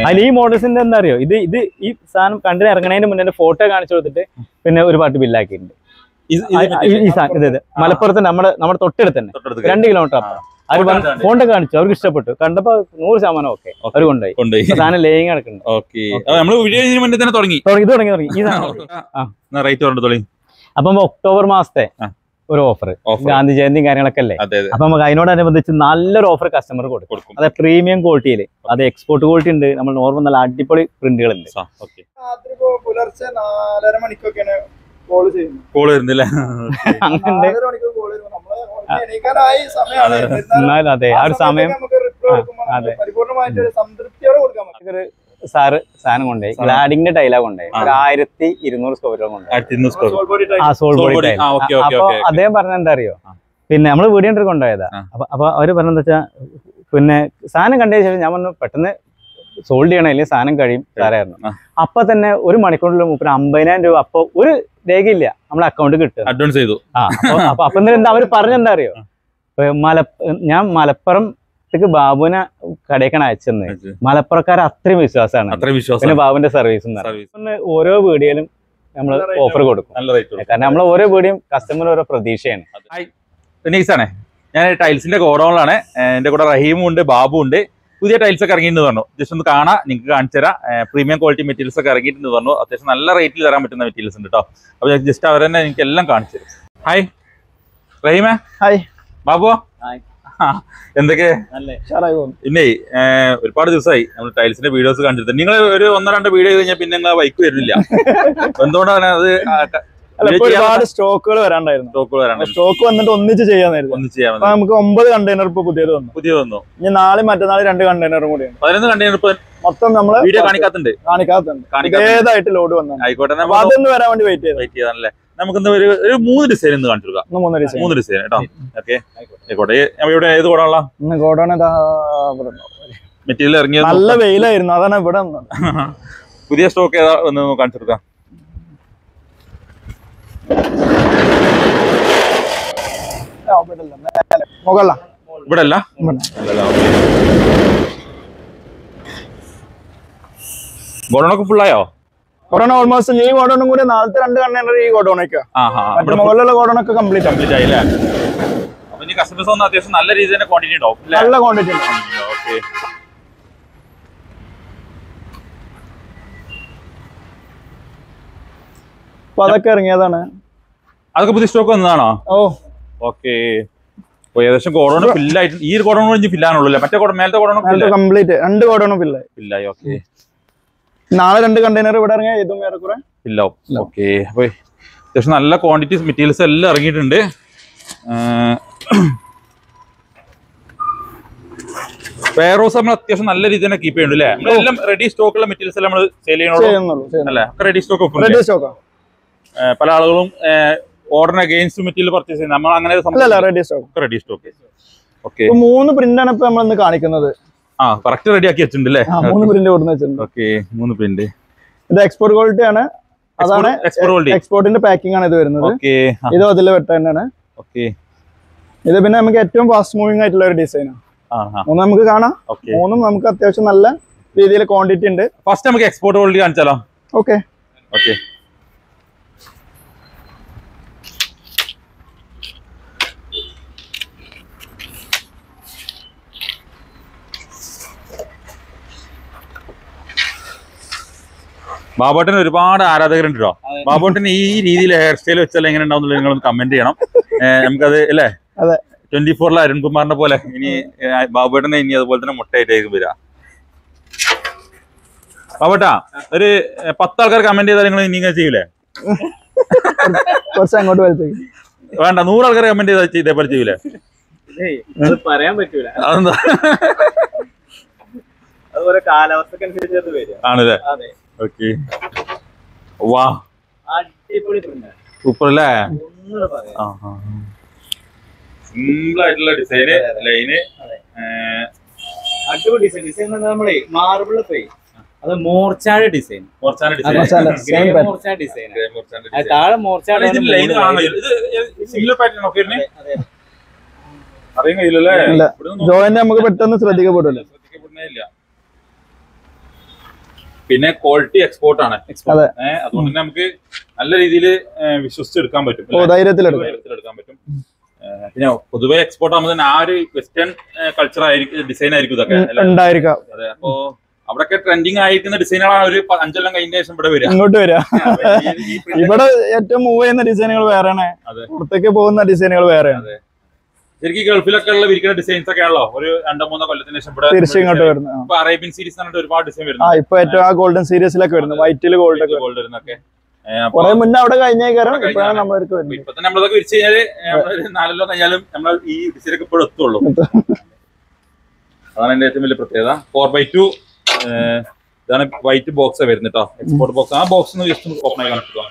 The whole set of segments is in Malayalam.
അതിൽ ഈ മോഡൽസിന്റെ എന്താ അറിയോ, ഇത് ഈ സാധനം കണ്ടിന് ഇറങ്ങണതിന് മുന്നേ ഫോട്ടോ കാണിച്ചു കൊടുത്തിട്ട് പിന്നെ ഒരു പാട്ട് ബില്ലാക്കിയിട്ടുണ്ട്. ഈ സാധനം ഇത് മലപ്പുറത്ത് നമ്മുടെ തൊട്ടടുത്ത് തന്നെ 2 കിലോമീറ്റർ അപ്പുറം. അവർ ഫോട്ടോ കാണിച്ചു, അവർക്ക് ഇഷ്ടപ്പെട്ടു, കണ്ടപ്പോ 100% ഓക്കെ അവർ കൊണ്ടുപോയി. സാധനം ലേയിങ് നടക്കുന്നുണ്ട്. അപ്പം ഒക്ടോബർ മാസത്തെ ഒരു ഓഫർ, ഗാന്ധി ജയന്തിയും കാര്യങ്ങളൊക്കെ അല്ലേ, അപ്പൊ നമുക്ക് അതിനോടനുബന്ധിച്ച് നല്ലൊരു ഓഫർ കസ്റ്റമർ കൊടുക്കും. അത് പ്രീമിയം ക്വാളിറ്റിയിൽ, അത് എക്സ്പോർട്ട് ക്വാളിറ്റി ഉണ്ട്, നമ്മൾ നോർമൽ നല്ല അടിപൊളി പ്രിന്റുകൾ ഉണ്ട്. പുലർച്ചെ 4:30 മണിക്കൊക്കെയാണ് കോള് ചെയ്യുന്നത്. എന്നാലും അതെ ആ ഒരു സമയം സാറ് സാധനം കൊണ്ടുപോയി ഗ്ലാഡിങ്ങിന്റെ ടൈലാ കൊണ്ടുപോയി 1200 സ്ക്വയർ കൊണ്ടുപോയി. അപ്പൊ അദ്ദേഹം പറഞ്ഞ എന്താ അറിയോ, പിന്നെ നമ്മള് വീഡിയോ കൊണ്ടുപോയതാ. അപ്പൊ അവര് പറഞ്ഞെന്താ വെച്ചാ, പിന്നെ സാധനം കണ്ടതിന് ശേഷം ഞാൻ പറഞ്ഞു പെട്ടെന്ന് സോൾഡ് ചെയ്യണം, അല്ലെങ്കിൽ സാധനം കഴിയും സാറായിരുന്നു. അപ്പൊ തന്നെ 1 മണിക്കൂറിൽ 50,000 രൂപ അപ്പൊ ഒരു രേഖയില്ല നമ്മളെ അക്കൗണ്ട് കിട്ടും, അഡ്വാൻസ് ചെയ്തു. അപ്പൊ എന്താ അവര് പറഞ്ഞെന്താ അറിയോ, ഞാൻ മലപ്പുറത്തേക്ക് ബാബുവിനെ കടയിക്കാണ് അയച്ചെന്ന്. മലപ്പുറക്കാർ അത്രയും വിശ്വാസമാണ്, പിന്നെ ബാബുവിന്റെ സർവീസ്. ഓരോ വീഡിയോയിലും നമ്മൾ ഓഫർ കൊടുക്കും, കാരണം നമ്മളെ ഓരോ വീഡിയോയും കസ്റ്റമർ ഓരോ പ്രതീക്ഷയാണ്. ഞാൻ ടൈൽസിന്റെ ഗോഡൌണിലാണ്, എന്റെ കൂടെ റഹീമും ഉണ്ട്, ബാബു ഉണ്ട്. പുതിയ ടൈൽസ് ഒക്കെ ഇറങ്ങിയിട്ട് പറഞ്ഞു, ജസ്റ്റ് ഒന്ന് കാണാം, നിങ്ങൾക്ക് കാണിച്ചു തരാം. പ്രീമിയം ക്വാളിറ്റി മെറ്റീരിയൽസ് ഒക്കെ ഇറങ്ങിയിട്ടുണ്ട് പറഞ്ഞു. അത്യാവശ്യം നല്ല റേറ്റിൽ തരാൻ പറ്റുന്ന മെറ്റീരിയൽസ് ഉണ്ട് കേട്ടോ. അപ്പൊ ജസ്റ്റ് അവർ തന്നെ എനിക്ക് എല്ലാം കാണിച്ചു തരും. ഹായ് റഹീമേ. ഹായ് ബാബു. എന്തൊക്കെ പിന്നെ ഒരുപാട് ദിവസമായി നമ്മൾ ടൈൽസിന്റെ വീഡിയോസ് കാണിച്ചിട്ട്. നിങ്ങൾ ഒരു 1-2 വീഡിയോ കഴിഞ്ഞാൽ പിന്നെ നിങ്ങൾ ബൈക്ക് വരുന്നില്ല, എന്തുകൊണ്ടാണ് അത്? ഒരുപാട് സ്റ്റോക്കുകൾ വരാണ്ടായിരുന്നു, സ്റ്റോക്ക് വന്നിട്ട് ഒന്നിച്ച് ചെയ്യാൻ നമുക്ക് 9 കണ്ടെയ്നർ ഇപ്പൊ പുതിയത് വന്നു. ഇനി നാളെ മറ്റന്നാൾ 2 കണ്ടെയ്നറും കൂടിയാണ്. 11 കണ്ടെയ്നർ മൊത്തം നമ്മള് വീഡിയോ കാണിക്കാത്തുണ്ട്. ഏതായിട്ട് ലോഡ് വന്നു. ആയിക്കോട്ടെ, അതൊന്ന് വരാൻ വേണ്ടി വെയിറ്റ് ചെയ്താണല്ലേ. നമുക്കൊന്ന് ഒരു 3 ഡിസൈൻ ഒന്ന് കാണിച്ചു കൊടുക്കാം. 3 ഡിസൈൻ കേട്ടോ. ഓക്കെ ആയിക്കോട്ടെ. ഇവിടെ ഏത് ഗോഡൗണാ? മെറ്റീരിയൽ ഇറങ്ങിയത് നല്ല വെയിലായിരുന്നു, അതാണ് ഇവിടെ പുതിയ സ്റ്റോക്ക് ഏതാ ഒന്ന് കാണിച്ചു കൊടുക്കാം. ഇവിടെ അല്ല, ഗോഡൗണൊക്കെ ഫുള്ളായോ? ഗോഡൗൺ ഓൾമോസ്റ്റ് ഈ ഗോഡൗണും കൂടി നാളത്തെ 2 കണ്ടെയ്നർ ഈ ഗോഡൗണൊക്കെ, മുകളിലുള്ള ഗോഡൗണൊക്കെ കംപ്ലീറ്റ് ആയില്ലേ. അപ്പൊ ഇനി കസ്റ്റമേഴ്സ് ഒന്നും അത്യാവശ്യം നല്ല രീതിയിൽ തന്നെ ക്വാണ്ടിറ്റി ഉണ്ടാവും, നല്ല ക്വാണ്ടിറ്റി. ഓക്കെ. അപ്പൊ അതൊക്കെ ഇറങ്ങിയതാണ്, അതൊക്കെ പുതിയ സ്റ്റോക്ക് വന്നതാണോ? ഓ ഓക്കെ. ഏകദേശം ഗോഡൗൺ ഫില്ലായിട്ട്, ഈ ഗോഡൗൺ കഴിഞ്ഞ് ഫില്ലാണുള്ളൂ. മറ്റേ മേലത്തെ ഗോഡൗൺ കംപ്ലീറ്റ് 2 ഗോഡൗണും ഫില്ലായി. ഓക്കെ. നാളെ 2 കണ്ടെയ്നർ ഇവിടെ ഇറങ്ങിയ ഇതും ഏറെക്കുറെ ഫില്ലാവും. ഓക്കെ. അപ്പൊ അത്യാവശ്യം നല്ല ക്വാണ്ടിറ്റി മെറ്റീരിയൽസ് എല്ലാം ഇറങ്ങിയിട്ടുണ്ട്. വെയർഹൗസ് നമ്മൾ അത്യാവശ്യം നല്ല രീതിയിൽ തന്നെ കീപ്പ് ചെയ്യുന്നുണ്ട് അല്ലേ? നമ്മളെല്ലാം റെഡി സ്റ്റോക്കുള്ള മെറ്റീരിയൽസ് എല്ലാം നമ്മൾ സെയിൽ ചെയ്യണുള്ളൂ അല്ലേ? Ready stock. പല ആളുകളും ഓർഡറിന് അഗെയിൻസ്റ്റ് മെറ്റീരിയൽ പർച്ചേസ് ചെയ്യുന്നത്, നമ്മൾ അങ്ങനെ റെഡി സ്റ്റോക്ക്. ഓക്കെ. 3 പ്രിന്റാണ് ഇപ്പൊ നമ്മൾ കാണിക്കുന്നത്. കറക്റ്റ് റെഡി ആക്കി വെച്ചിട്ടുണ്ട് അല്ലേ? 3 പ്രിന്റ് കൊടുന്ന് വെച്ചിട്ടുണ്ട്. ഓക്കെ. 3 പ്രിന്റ്. ഇത് എക്സ്പോർട്ട് ക്വാളിറ്റി ആണ്, അതാണ് എക്സ്പോർട്ടിന്റെ പാക്കിംഗ് ആണ് ഇത് വരുന്നത്. ഇത് അതിൽ വെട്ട തന്നെയാണ്. ഓക്കെ. ഇത് പിന്നെ നമുക്ക് ഏറ്റവും ഫാസ്റ്റ് മൂവിംഗ് ആയിട്ടുള്ള ഒരു ഡിസൈനാണ്. 3 നമുക്ക് കാണാം. 3 നമുക്ക് അത്യാവശ്യം നല്ല രീതിയിൽ ക്വാണ്ടിറ്റി ഉണ്ട്. ഫസ്റ്റ് നമുക്ക് എക്സ്പോർട്ട് ക്വാളിറ്റി കാണിച്ചാലോ? ഓക്കെ. ഓക്കെ. ബാബോട്ടന് ഒരുപാട് ആരാധകരുണ്ട് കേട്ടോ. ബാബോട്ടന് ഈ രീതിയിൽ ഹെയർ സ്റ്റൈൽ വെച്ചാൽ എങ്ങനെ ഉണ്ടാവും നിങ്ങളൊന്ന് കമന്റ് ചെയ്യണം. നമുക്കത് അല്ലേ 24 അരുൺകുമാറിനെ പോലെ ഇനി ബാബോട്ടനെ ഇനി അതുപോലെ തന്നെ മുട്ടയായിട്ടായിരിക്കും വരിക. ബാബോട്ടാ ഒരു 10 ആൾക്കാർ കമന്റ് ചെയ്താൽ നിങ്ങൾ ഇനി ഇങ്ങനെ ചെയ്യൂലേ? വേണ്ട, 100 ആൾക്കാർ കമന്റ് ചെയ്താൽ ഇതേപോലെ ചെയ്യൂലേ? പറയാൻ പറ്റൂല, അതെന്താ? അതുപോലെ കാലാവസ്ഥക്കനുസരിച്ച് വരിക ആണല്ലേ? ഓക്കെ. വാ, സൂപ്പർ അല്ലേ? സിമ്പിൾ ആയിട്ടുള്ള ഡിസൈന്, ലൈന്, അടിപൊളി ഡിസൈൻ. നമ്മളെ മാർബിൾ അത് മോർച്ചാട് ഡിസൈൻ, താഴെ മോർച്ചാട് ജോയിന്റ് നമുക്ക് പെട്ടെന്ന് ശ്രദ്ധിക്കപ്പെടില്ല. പിന്നെ ക്വാളിറ്റി എക്സ്പോർട്ട് ആണ്. അതുകൊണ്ട് തന്നെ നമുക്ക് നല്ല രീതിയിൽ വിശ്വസിച്ചെടുക്കാൻ പറ്റും, ധൈര്യത്തിലെടുക്കാൻ പറ്റും. പിന്നെ പൊതുവെ എക്സ്പോർട്ട് ആകുമ്പോൾ തന്നെ ആ ഒരു വെസ്റ്റേൺ കൾച്ചർ ആയിരിക്കും, ഡിസൈൻ ആയിരിക്കും ഇതൊക്കെ ഉണ്ടായിരിക്കാം. അതെ, അപ്പോ അവിടെയൊക്കെ ട്രെൻഡിങ് ആയിരിക്കുന്ന ഡിസൈനുകളാണ് ഒരു 5 കൊല്ലം കഴിഞ്ഞ ശേഷം ഇവിടെ വരിക, ഇങ്ങോട്ട് വരിക. ഇവിടെ ഏറ്റവും മൂവ് ചെയ്യുന്ന ഡിസൈനുകൾ വേറെയാണ്, പുറത്തേക്ക് പോകുന്ന ഡിസൈനുകൾ വേറെയാണ്. ശരിക്കും ഗൾഫിലൊക്കെ ഉള്ള വിരിക്കുന്ന ഡിസൈൻസ് ഒക്കെ ആണല്ലോ ഒരു 2-3 കൊല്ലത്തിന് ശേഷം ഇവിടെ തിരിച്ചിങ്ങോട്ട് വരുന്നത്. ഇപ്പൊ അറേബ്യൻ സീരീസ് പറഞ്ഞിട്ട് ഒരുപാട് ഡിസൈൻ വരുന്നത്. ഇപ്പൊ ഏറ്റവും ആ ഗോൾഡൻ സീരീസിലൊക്കെ വരുന്നത്, വൈറ്റില് ഗോൾഡ് വരുന്നൊക്കെ കുറെ മുന്നേ അവിടെ കഴിഞ്ഞേക്കാരം. ഇപ്പൊ തന്നെ നമ്മളതൊക്കെ വിരിച്ചു കഴിഞ്ഞാല് 4 കൊല്ലം കഴിഞ്ഞാലും നമ്മൾ ഈ ഡിസൈനൊക്കെ ഇപ്പോഴും എത്തുള്ളൂ. അതാണ് എന്റെ ഏറ്റവും വലിയ പ്രത്യേകത. 4x2 ഇതാണ് വൈറ്റ് ബോക്സ് വരുന്നത് കേട്ടോ, എക്സ്പോർട്ട് ബോക്സ്. ആ ബോക്സ് ജസ്റ്റ് ഓപ്പൺ ആയി കാണിക്കുക.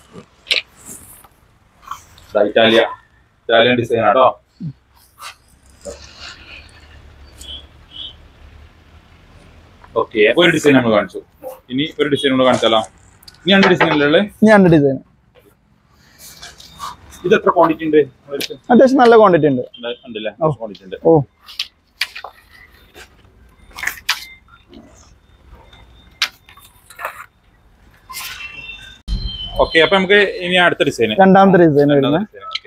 ഇറ്റാലിയൻ ഡിസൈൻ ആട്ടോ. ഓക്കെ, ഒരു ഡിസൈൻ നമ്മൾ കാണിച്ചു. ഇനി ഒരു ഡിസൈൻ കൂടെ കാണിച്ചാലോ? ഇനി 2 ഡിസൈൻ അല്ലേ? 2 ഡിസൈൻ. ഇത് എത്ര ക്വാണ്ടിറ്റി ഉണ്ട്? അത്യാവശ്യം നല്ല ക്വാണ്ടിറ്റി ഉണ്ട്. ഉണ്ടല്ലേ? ക്വാണ്ടിറ്റി ഉണ്ട്. ഓ, ഓക്കെ, അപ്പൊ നമുക്ക് ഇനി അടുത്ത ഡിസൈൻ, രണ്ടാമത്തെ ഡിസൈൻ വരുന്നത്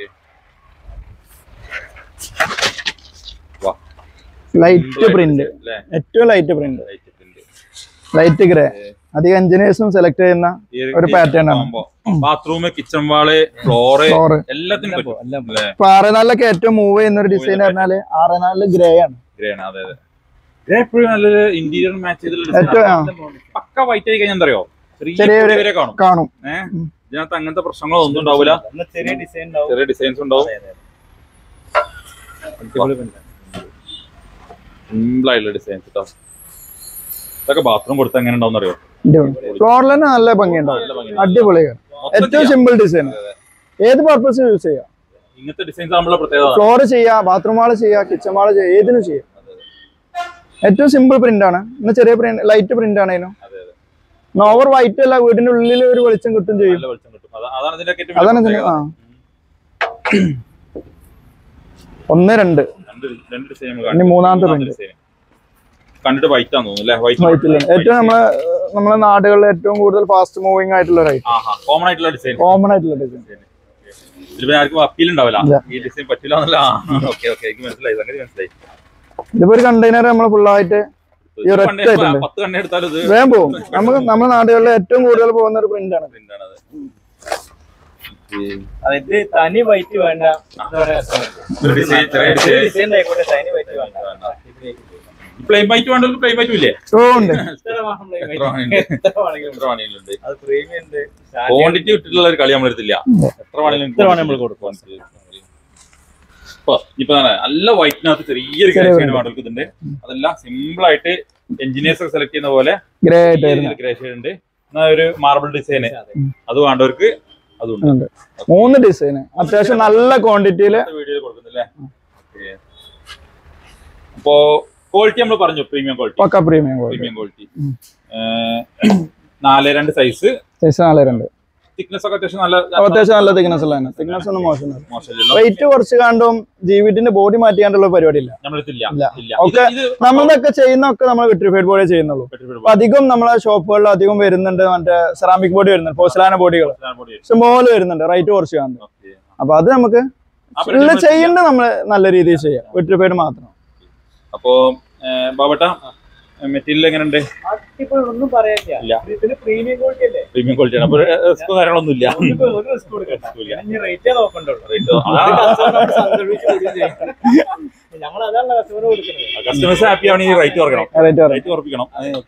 ലൈറ്റ് പ്രിന്റ്, ഏറ്റവും ലൈറ്റ് പ്രിന്റ്, ലൈറ്റ് ഗ്രേ. അധികം എഞ്ചിനീയേഴ്സും സെലക്ട് ചെയ്യുന്ന ഒരു പാറ്റേൺ ആണ്. ബാത്റൂം, കിച്ചൺ വാള്, ഫ്ലോറ് എല്ലാത്തിനും ഇപ്പൊ 6-4 ഏറ്റവും മൂവ് ചെയ്യുന്ന ഒരു ഡിസൈൻ പറഞ്ഞാല് 6-4 ഗ്രേ ആണ്. അതെ അതെ, ഗ്രേ എപ്പോഴും നല്ലൊരു ഇന്റീരിയർ മാച്ച് ചെയ്തിട്ടുള്ള പക്ക വൈറ്റ് ആയി കഴിഞ്ഞാൽ എന്തറിയോ ചെറിയ കാണും. ഇതിനകത്ത് അങ്ങനത്തെ പ്രശ്നങ്ങളൊന്നും ഉണ്ടാവില്ല, ചെറിയ ഡിസൈൻസ് ഉണ്ടാവും. സിമ്പിൾ ആയിട്ടുള്ള ഡിസൈൻസ് കേട്ടോ. ഇതൊക്കെ ബാത്റൂം കൊടുത്താൽ എങ്ങനെ ഉണ്ടാവും അറിയോ? ഫ്ലോറിൽ തന്നെ നല്ല ഭംഗിയുണ്ടാവും, അടിപൊളിയാണ്. ഏറ്റവും സിമ്പിൾ ഡിസൈൻ, ഏത് പർപ്പസ് യൂസ് ചെയ്യാം. ഇങ്ങനത്തെ ഡിസൈൻസ് നമ്മളെ പ്രത്യേകത. ഫ്ലോർ ചെയ്യാം, ബാത്റൂം വാള് ചെയ്യാം, കിച്ചൺ വാള് ചെയ്യാം, ഏതിനും ചെയ്യാം. ഏറ്റവും സിമ്പിൾ പ്രിന്റ് ആണ്. ഇന്ന് ചെറിയ പ്രിന്റ്, ലൈറ്റ് പ്രിന്റ് ആണ്. അതിനും ഓവർ വൈറ്റ് അല്ല, വീടിന്റെ ഉള്ളിൽ ഒരു വെളിച്ചം കിട്ടും ചെയ്യും. അതാണ് 1, 2 ഇനി മൂന്നാമത്തെ പ്രിന്റ് കണ്ടിട്ട് വൈറ്റ് ആണെന്ന് തോന്നുന്നു. ഏറ്റവും നമ്മളെ നാടുകളിൽ ഏറ്റവും കൂടുതൽ ഫാസ്റ്റ് മൂവിംഗ് ആയിട്ടുള്ള കോമൺ ആയിട്ടുള്ള ഡിസൈൻ. ആർക്കും അപ്പീൽ ഉണ്ടാവില്ല, ഈ ഡിസൈൻ പറ്റില്ല എന്നല്ല. മനസ്സിലായി. ഇതിപ്പോ ഒരു കണ്ടെയ്നർ നമ്മൾ ഫുള്ളായിട്ട് 10 കണ്ണ എടുത്താലും വേഗം പോകും. നമ്മുടെ നാടുകളിൽ ഏറ്റവും കൂടുതൽ പോകുന്ന ഒരു പ്രിന്റ് ആണ്. അതായത് തനി വൈറ്റ് വേണ്ട, പ്ലെയിൻ വൈറ്റ് വേണ്ടല്ലോ. പ്ലെയിൻ വൈറ്റും ഇല്ലേ? ക്വാണ്ടിറ്റി വിട്ടിട്ടുള്ള ഒരു കളി നമ്മളെടുത്തില്ല. എത്ര വേണമെങ്കിലും നമ്മൾ കൊടുക്കും. ഇപ്പൊ നല്ല വൈറ്റിനകത്ത് ചെറിയൊരു മോഡൽ ഇതുണ്ട്. അതെല്ലാം സിമ്പിൾ ആയിട്ട് എഞ്ചിനീയേഴ്സ് ഒക്കെ സെലക്ട് ചെയ്യുന്ന പോലെ ഗ്രേ ഷെയ്ഡ് ഉണ്ട്. എന്നാ ഒരു മാർബിൾ ഡിസൈൻ അത് വേണ്ടവർക്ക് അതുണ്ട്. 3 ഡിസൈൻ അത്യാവശ്യം നല്ല ക്വാണ്ടിറ്റിയില് വീഡിയോയിൽ കൊടുക്കുന്നില്ലേ? അപ്പോ ക്വാളിറ്റി നമ്മൾ പറഞ്ഞു, premium quality. Premium quality 4-2 size 4-2. Thickness ഒക്കെ അത്യാവശ്യം നല്ല തിക്നെസ് ഉള്ളതാണ്. തിക്നെസ് ഒന്നും മോശമല്ല. വെയിറ്റ് കുറച്ച് കണ്ടും ജീവിന്റെ ബോഡി മാറ്റിയാണ്ടുള്ള പരിപാടിയില്ല. ഓക്കെ, നമ്മളൊക്കെ ചെയ്യുന്നൊക്കെ നമ്മൾ വിട്രിഫൈഡ് ബോഡി ചെയ്യുന്നുള്ളൂ. അധികം നമ്മളെ ഷോപ്പുകളിൽ അധികം വരുന്നുണ്ട് മറ്റേ സെറാമിക് ബോഡി വരുന്നുണ്ട്, പോർസലാന ബോഡികൾ ഇഷ്ടംപോലെ വരുന്നുണ്ട്, റേറ്റ് കുറച്ച് കാണുന്നു. അപ്പൊ അത് നമുക്ക് ചെയ്യേണ്ടത് നമ്മള് നല്ല രീതിയിൽ ചെയ്യാം, വിട്രിഫൈഡ് മാത്രം. അപ്പോ ബാബട്ട മെറ്റീരിയൽ എങ്ങനെയുണ്ട്? ഒന്നും പറയാനില്ല, പ്രീമിയം ക്വാളിറ്റി അല്ലേ? പ്രീമിയം ക്വാളിറ്റി ആണ്. അപ്പൊ റിസ്ക് കാര്യങ്ങളൊന്നും ഇല്ല. കസ്റ്റമേഴ്സ് ഹാപ്പി ആവണി റേറ്റ് കുറക്കണം, റേറ്റ് കുറപ്പിക്കണം.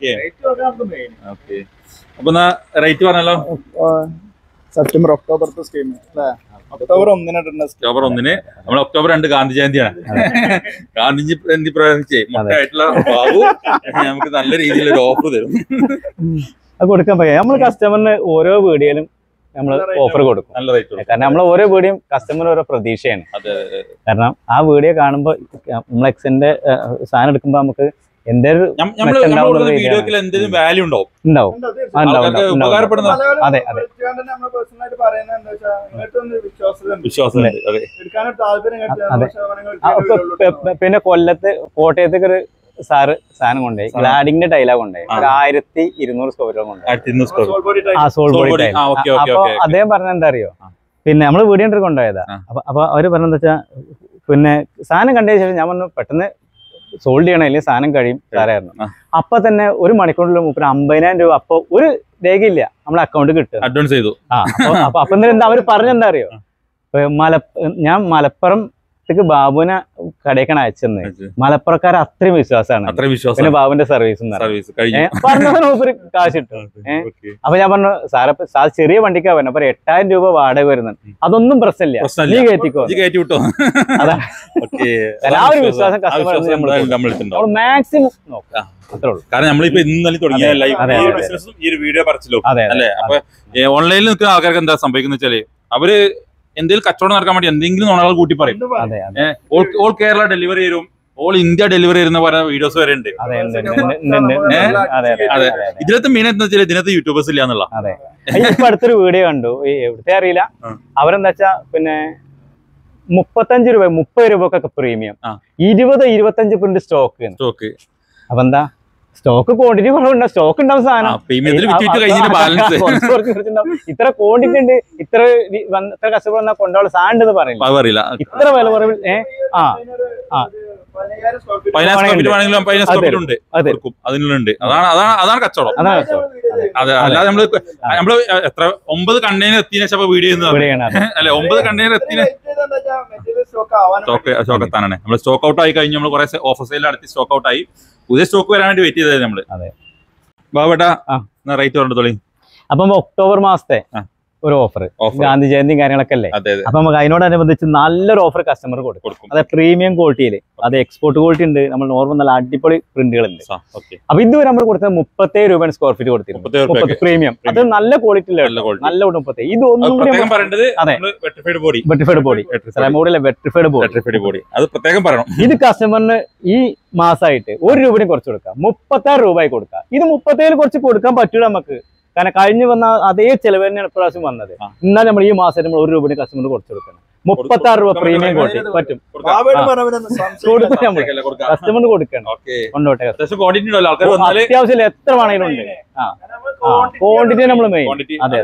അപ്പൊ എന്നാ റേറ്റ് പറഞ്ഞല്ലോ. സെപ്റ്റംബർ ഒക്ടോബർ സ്കീം ഒക്ടോബർ 1 നമ്മൾ ഒക്ടോബർ 2 ഗാന്ധി ജയന്തിയാണ്. ഗാന്ധി ജയന്തി പ്രവർത്തിച്ചേ മൊത്തമായിട്ടുള്ള ബാബു നമുക്ക് നല്ല രീതിയിലൊരു ഓഫർ തരും. അത് കൊടുക്കാൻ പറ്റും. നമ്മൾ കസ്റ്റമറിന് ഓരോ വീഡിയോയിലും നമ്മൾ ഓഫർ കൊടുക്കും, നല്ല റേറ്റ്. കാരണം നമ്മൾ ഓരോ വീഡിയോയും കസ്റ്റമർ ഓരോ പ്രതീക്ഷയാണ്. കാരണം ആ വീഡിയോ കാണുമ്പോൾ നമ്മൾ എക്സിന്റെ സാധനം എടുക്കുമ്പോ നമുക്ക് എന്തെങ്കിലും വാല്യൂ ഉണ്ടാവും. അതെ അതെ, പിന്നെ കോട്ടയത്തേക്ക് ഒരു സാറ് സാധനം കൊണ്ടുപോയി ഗ്ലാഡിങ്ങിന്റെ ടൈലാ കൊണ്ടുപോയി 1200 സ്ക്വയർ കൊണ്ടുപോയി. ആ സോൾ ബോഡി ടൈൽ. അപ്പൊ അദ്ദേഹം പറഞ്ഞ എന്താ അറിയോ, പിന്നെ നമ്മള് വീഡിയോ കൊണ്ടുപോയതാ. അപ്പൊ അവര് പറഞ്ഞെന്താ വെച്ചാ, പിന്നെ സാധനം കണ്ടതിന് ശേഷം ഞാൻ പറഞ്ഞു പെട്ടെന്ന് സോൾഡ് ചെയ്യണം, അല്ലെങ്കിൽ സാധനം കഴിയും സാറായിരുന്നു. അപ്പൊ തന്നെ 1 മണിക്കൂറിൽ 50,000 രൂപ അപ്പൊ ഒരു രേഖയില്ല നമ്മളെ അക്കൗണ്ട് കിട്ടും, അഡ്വാൻസ് ചെയ്തു. അപ്പൊ എന്താ അവര് പറഞ്ഞെന്താ അറിയോ, ഞാൻ മലപ്പുറത്തേക്ക് ബാബുവിനെ കടയിക്കാൻ അയച്ചെന്ന്. മലപ്പുറക്കാരെ അത്രയും വിശ്വാസമാണ്, പിന്നെ ബാബുവിന്റെ സർവീസ് പറഞ്ഞ കാശ് കിട്ടും. അപ്പൊ ഞാൻ പറഞ്ഞു സാർ ചെറിയ വണ്ടിക്കാ വരുന്നത്, അപ്പൊ 8,000 രൂപ വാടക വരുന്നത്, അതൊന്നും പ്രശ്നമില്ല, നീ കയറ്റിക്കോ. അതാ എല്ലാവരും വിശ്വാസം കസ്റ്റമർ മാക്സിമം നോക്കാം. കാരണം നമ്മളിപ്പോ ഇന്നലെ തുടങ്ങിയ ബിസിനസ്സും ഈ ഒരു വീഡിയോ പറച്ചില്ലോ അല്ലെ. അപ്പൊ ഓൺലൈനിൽ നിൽക്കുന്ന ആൾക്കാർക്ക് എന്താ സംഭവിക്കുന്ന വെച്ചാല്, അവര് എന്തെങ്കിലും കച്ചവടം നടക്കാൻ വേണ്ടി എന്തെങ്കിലും നുണകൾ കൂട്ടി പറയും. ഓൾ കേരള ഡെലിവറി തരും, ഓൾ ഇന്ത്യ ഡെലിവറി തരുന്ന പോലെ വീഡിയോസ് വരെ ഉണ്ട്. അതെ, ഇതിനകത്ത് മെയിൻ എന്താ വെച്ചാൽ ഇതിനകത്ത് യൂട്യൂബേഴ്സ് ഇല്ല എന്നുള്ള. ഇപ്പൊ അടുത്തൊരു വീഡിയോ കണ്ടു, എവിടുത്തെ അറിയില്ല, അവരെന്താ വെച്ചാ പിന്നെ 35 രൂപ 30 രൂപക്കൊക്കെ പ്രീമിയം, 20-25 പ്രിന്റ് സ്റ്റോക്ക്. അപ്പൊ എന്താ സ്റ്റോക്ക് ക്വാണ്ടിറ്റി കുറവുണ്ട്, സ്റ്റോക്ക് ഉണ്ടാവും സാധനം, ഇത്ര ക്വാണ്ടിറ്റി ഉണ്ട്, ഇത്ര കസ്റ്റമർ വന്നാൽ കൊണ്ടുപോകാൻ സാധനം ഉണ്ടെന്ന് പറയില്ല, ഇത്ര വില കുറവിൽ. അതാണ് കച്ചവടം. അതെ, അല്ലാതെ നമ്മള് എത്ര 9 കണ്ടെയ്നർ എത്തിയ വീഡിയോ അല്ലെ, 9 കണ്ടെയ്നർ എത്തിയ സ്റ്റോക്ക് എത്താനാണ്. നമ്മൾ സ്റ്റോക്ക് ഔട്ട് ആയി കഴിഞ്ഞ് നമ്മൾ കുറെ ഓഫർ സെയിൽ നടത്തി സ്റ്റോക്ക് ഔട്ട് ആയി, പുതിയ സ്റ്റോക്ക് വരാൻ വേണ്ടി വെയിറ്റ് ചെയ്തത് നമ്മള്. ബാബേട്ടാ റേറ്റ് പറഞ്ഞു തുടങ്ങി. അപ്പം ഒക്ടോബർ മാസത്തെ ഒരു ഓഫർ, ഗാന്ധി ജയന്തിയും കാര്യങ്ങളൊക്കെ അല്ലേ, അപ്പൊ നമുക്ക് അതിനോടനുബന്ധിച്ച് നല്ലൊരു ഓഫർ കസ്റ്റമർ കൊടുക്കും. അതെ, പ്രീമിയം ക്വാളിറ്റിയിൽ, അത് എക്സ്പോർട്ട് ക്വാളിറ്റി ഉണ്ട്, നമ്മൾ നോർമൽ നല്ല അടിപൊളി പ്രിന്റുകൾ ഉണ്ട്. അപ്പൊ ഇതുവരെ നമ്മൾ കൊടുത്തത് 37 രൂപയാണ് സ്ക്വയർ ഫീറ്റ് കൊടുത്തിരുന്നത്, പ്രീമിയം. അത് നല്ല ക്വാളിറ്റി, നല്ല 37. ഇതൊന്നും വെട്രിഫൈഡ് ബോഡി, അത് പ്രത്യേകം പറയണം. ഇത് കസ്റ്റമറിന് ഈ മാസമായിട്ട് 1 രൂപയും കുറച്ച് കൊടുക്കാം, 36 രൂപ കൊടുക്കാം. ഇത് 37 കുറച്ച് കൊടുക്കാൻ പറ്റൂല നമുക്ക്, കാരണം കഴിഞ്ഞു വന്ന അതേ ചെലവ് തന്നെയാണ് ഇപ്രാവശ്യം വന്നത്. എന്നാൽ നമ്മൾ ഈ മാസം നമ്മൾ 1 രൂപയുടെ കസ്റ്റമർ കുറച്ച് കൊടുക്കണം, 36 രൂപ പ്രീമിയം ക്വാളിറ്റി പറ്റും, കസ്റ്റമറിന് കൊടുക്കണം. കൊണ്ടോട്ടെ, അത്യാവശ്യം എത്ര വേണമെങ്കിലും ഉണ്ട്. ക്വാണ്ടിറ്റി നമ്മൾ മെയിൻ. അതെ,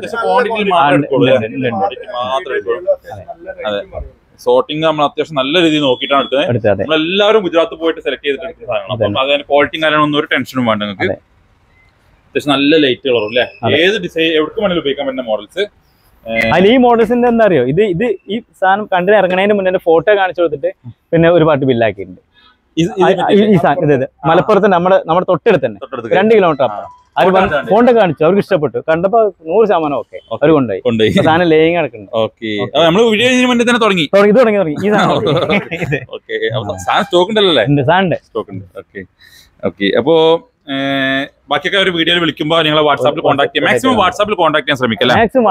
സോർട്ടിംഗ് നമ്മൾ അത്യാവശ്യം നല്ല രീതിയിൽ നോക്കിയിട്ടാണ് എടുത്തത്. നമ്മളെല്ലാവരും ഗുജറാത്ത് പോയിട്ട് സെലക്ട് ചെയ്തിട്ട് സാധനമാണ്, അപ്പൊ അതിന് ക്വാളിറ്റി കാര്യങ്ങളൊന്നും ഒരു ടെൻഷനും വേണ്ട. നിങ്ങൾക്ക് അത്യാവശ്യം നല്ല ലൈറ്റ് കളറും അല്ലെ, ഏത് ഡിസൈൻ എവിടെ വേണമെങ്കിലും ഉപയോഗിക്കാൻ പറ്റുന്ന മോഡൽസ്. അതിൽ ഈ മോഡൽസിന്റെ എന്താ അറിയോ, ഇത് ഈ സാധനം കണ്ടിന് ഇറങ്ങണതിന് മുന്നേ ഫോട്ടോ കാണിച്ചു കൊടുത്തിട്ട് പിന്നെ ഒരു പാട്ട് ബില്ലാക്കിയിട്ടുണ്ട്. ഈ സാധനം ഇത് മലപ്പുറത്ത് നമ്മുടെ തൊട്ടടുത്ത് തന്നെ 2 കിലോമീറ്റർ അപ്പുറം. അവർ ഫോട്ടോ കാണിച്ചു, അവർക്ക് ഇഷ്ടപ്പെട്ടു, കണ്ടപ്പോ 100% ഓക്കെ, അവർ കൊണ്ടുപോയി. സാധനം ലേയിങ് നടക്കുന്നുണ്ട്. ഈ സാധനം അപ്പോ ബാക്കിയൊക്കെ ഒരു വീഡിയോയിൽ വിളിക്കുമ്പോൾ നിങ്ങൾ വാട്സാപ്പിൽ കോൺടാക്ട് ചെയ്യാം. മാക്സിമം വാട്സാപ്പിൽ കോൺടാക്ട് ചെയ്യാൻ ശ്രമിക്കാം.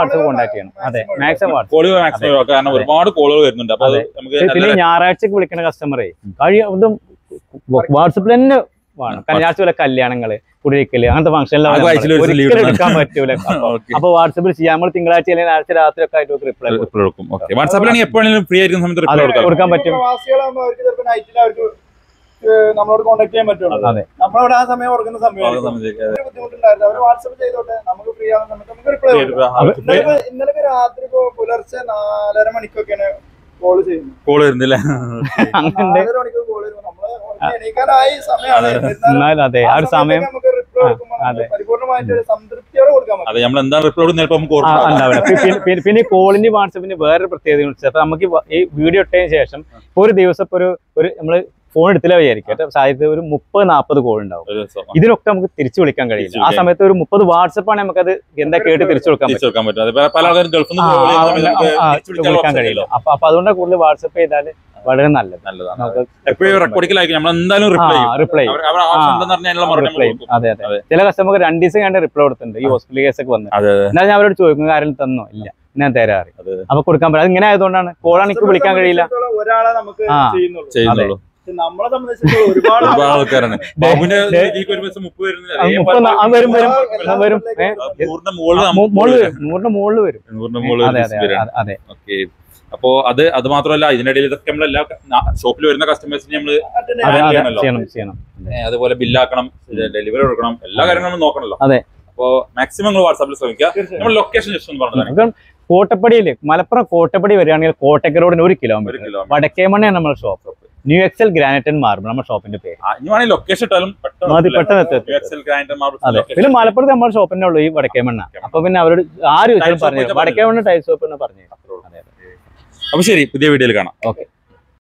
കാരണം ഒരുപാട് കോളുകൾ വരുന്നുണ്ട്. അപ്പൊ പിന്നെ ഞായറാഴ്ചക്ക് വിളിക്കുന്ന കസ്റ്റമറെ കഴിയും വാട്സാപ്പിൽ തന്നെ വേണം. ഞായറാഴ്ച കല്യാണങ്ങള്, കുടിയിരിക്കല്, അങ്ങനത്തെ ഫംഗ്ഷനിൽ എടുക്കാൻ പറ്റൂല. അപ്പൊ വാട്സാപ്പിൽ ചെയ്യാം. നമ്മൾ തിങ്കളാഴ്ച അല്ലെങ്കിൽ ആഴ്ച രാത്രി ഒക്കെ ആയിട്ട് റിപ്ലൈ കൊടുക്കും. വാട്സാപ്പിലാണെങ്കിൽ എപ്പോഴും ഫ്രീ ആയിരിക്കുന്ന സമയത്ത് കൊടുക്കാൻ പറ്റും. നമ്മളോട് കോൺടാക്ട് ചെയ്യാൻ പറ്റുള്ളൂ. നമ്മളവിടെ ആ സമയം ഓർക്കുന്ന സമയം ബുദ്ധിമുട്ടുണ്ടായിരുന്നു. അവർ വാട്സപ്പ് ചെയ്തോട്ടെ, നമുക്ക് ഫ്രീ ആവുന്ന സമയത്ത് നമുക്ക് റിപ്ലൈ കൊടുക്കാം. ഇന്നലെ രാത്രി പുലർച്ചെ 4:30 മണിക്കൊക്കെയാണ് കോള് ചെയ്യുന്നത്. കോള് വരുന്നില്ല, 4:30 മണിക്ക് കോള് വരുമ്പോൾ നമ്മള് എണീക്കാനായി സമയമാണ്. നമുക്ക് റിപ്ലൈ കൊടുക്കുമ്പോൾ പരിപൂർണ്ണമായിട്ട് സംതൃപ്തിയോടെ കൊടുക്കാൻ പറ്റും. പിന്നെ കോളിന് വാട്സപ്പിന് വേറൊരു പ്രത്യേകത, നമുക്ക് ഈ വീഡിയോ ഇട്ടതിന് ശേഷം ഒരു ദിവസം ഒരു നമ്മള് ഫോൺ എടുത്തില്ല വിചാരിക്കും, സാധ്യത ഒരു 30-40 കോൾ ഉണ്ടാവും. ഇതിനൊക്കെ നമുക്ക് തിരിച്ചു വിളിക്കാൻ കഴിയില്ല. ആ സമയത്ത് ഒരു 30 വാട്സപ്പാണ് നമുക്കത് എന്താ കേട്ട് തിരിച്ചു കൊടുക്കാൻ കഴിയില്ല. അപ്പൊ അതുകൊണ്ട് കൂടുതൽ വാട്സപ്പ് ചെയ്താല് വളരെ നല്ലതാണ്. റിപ്ലൈ. അതെ. ചില കസ്റ്റമർക്ക് 2 ദിവസം കഴിഞ്ഞ റിപ്ലൈ കൊടുത്തിട്ടുണ്ട്. ഈ ഹോസ്പിറ്റൽ കേസ് ഒക്കെ വന്നു. എന്നാൽ ഞാൻ അവരോട് ചോദിക്കും, ആരും തന്നോ? ഇല്ല, ഞാൻ തരാറ്. അപ്പൊ കൊടുക്കാൻ പറ്റും. അത് ഇങ്ങനെ ആയതുകൊണ്ടാണ് കോളാണ് എനിക്ക് വിളിക്കാൻ കഴിയില്ല. ഒരാളെ നമുക്ക് ചെയ്യുന്നുള്ളൂ. നമ്മളെ സംബന്ധിച്ചിടത്തോളം ഒരുപാട് ആൾക്കാരാണ്. അപ്പോ അത് മാത്രമല്ല ഇതിനിടയിൽ ഇതൊക്കെ നമ്മളെല്ലാ ഷോപ്പിൽ വരുന്ന കസ്റ്റമേഴ്സിന് നമ്മള് ചെയ്യണം. അതുപോലെ ബില്ലാക്കണം, ഡെലിവറി കൊടുക്കണം, എല്ലാ കാര്യങ്ങളും നമ്മൾ നോക്കണല്ലോ. അതെ. അപ്പോ മാക്സിമം നിങ്ങൾ വാട്സാപ്പിൽ ശ്രമിക്കുക. നമ്മൾ ലൊക്കേഷൻ ജസ്റ്റ് ഒന്ന് പറഞ്ഞു. കോട്ടപ്പടിയില് മലപ്പുറം കോട്ടപ്പടി വരികയാണെങ്കിൽ കോട്ടയ്ക്ക് റോഡിന് 1 കിലോമീറ്റർ വടക്കേമണ്ണയാണ് നമ്മുടെ shop. New Excel granite and marble നമ്മുടെ ഷോപ്പിന്റെ പേര്. ലൊക്കേഷൻ ഇട്ടാലും അതെ. പിന്നെ മലപ്പുറത്ത് നമ്മുടെ ഷോപ്പിന്റെ ഉള്ളൂ ഈ വടക്കേമണ്ണ. അപ്പൊ പിന്നെ അവരോട് ആര് ചോദിച്ചാലും പറഞ്ഞു വടക്കേമണ്ണ ടൈൽ ഷോപ്പ് എന്ന് പറഞ്ഞു. അപ്പൊ ശരി, പുതിയ വീഡിയോയിൽ കാണാം. ഓക്കെ.